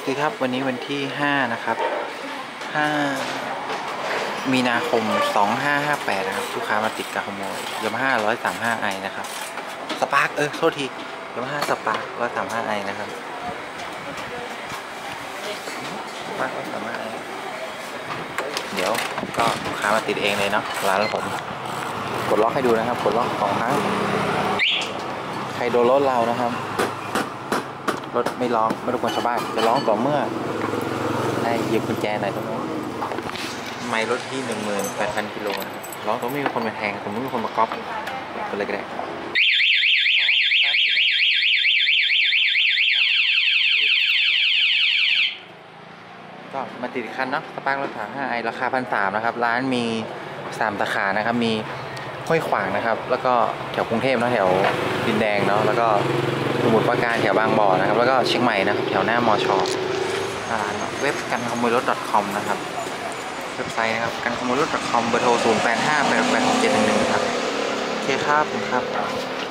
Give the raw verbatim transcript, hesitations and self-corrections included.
คือครับวันนี้วันที่ห้านะครับห้ามีนาคมสองห้าห้าแปดนะครับลูกค้ามาติดกับขโมยยามาฮ่าร้อยสามห้าไอนะครับสปาร์กเออโทษทียามาฮ่าสปาร์กร้อยสามห้าไอนะครับสปาร์กร้อยสามห้าไอเดี๋ยวก็ลูกค้ามาติดเองเลยเนาะร้านผมกดล็อกให้ดูนะครับกดล็อกสองครั้งใครโดนรถเรานะครับรถไม่ร้องไม่รบกวนชาวบ้านจะร้องต่อเมื่อได้หยิบกุญแจหน่อยตรงนี้ไม่รถที่หนึ่งหมื่นแปดพันกิโลนะครับร้องต้องไม่มีคนมาแทงผมไม่มีคนมาก๊อปก็เลยก็ได้ก็มาติดคันเนาะสปาร์ครถถังห้าไอราคาพันสามนะครับร้านมีสามสาขานะครับมีห้วยขวางนะครับแล้วก็แถวกรุงเทพนะแถวดินแดงเนาะแล้วก็สมุทรปราการแถวบางบ่อนะครับแล้วก็เชียงใหม่นะครับแถวหน้ามอชอร้านเว็บกันขโมยรถ .com นะครับเว็บไซต์นะครับกันขโมยรถ .com เบอร์โทรศูนย์ แปด ห้า แปด แปด หก เจ็ด หนึ่ง หนึ่งครับโอเคครับผมครับ